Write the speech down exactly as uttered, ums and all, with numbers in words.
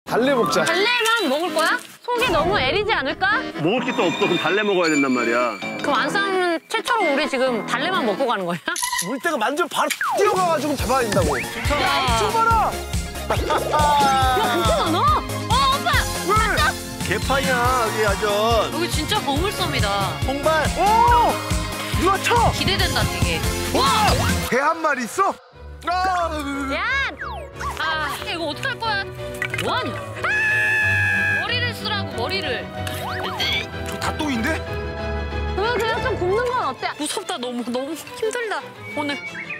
달래 먹자. 달래만 먹을 거야? 속이 너무 애리지 않을까? 먹을 게 또 없어. 그럼 달래 먹어야 된단 말이야. 그럼 안 싸우면 최초로 우리 지금 달래만 먹고 가는 거야? 물때가 만지면 바로 뛰어가가지고 잡아야 된다고. 야, 좀 봐라. 야, 그렇게 많아? 어, 오빠! 왜? 개판이야, 여기 아전. 여기 진짜 보물섬이다. 홍발. 오! 누가 쳐? 기대된다, 되게. 개 한 마리 있어? 아! 야! 아, 이거 어떡할 거야? 뭐하냐? 아! 머리를 쓰라고, 머리를. 저 닭똥인데? 그러면 그냥 좀 굽는 건 어때? 무섭다, 너무, 너무 힘들다, 오늘.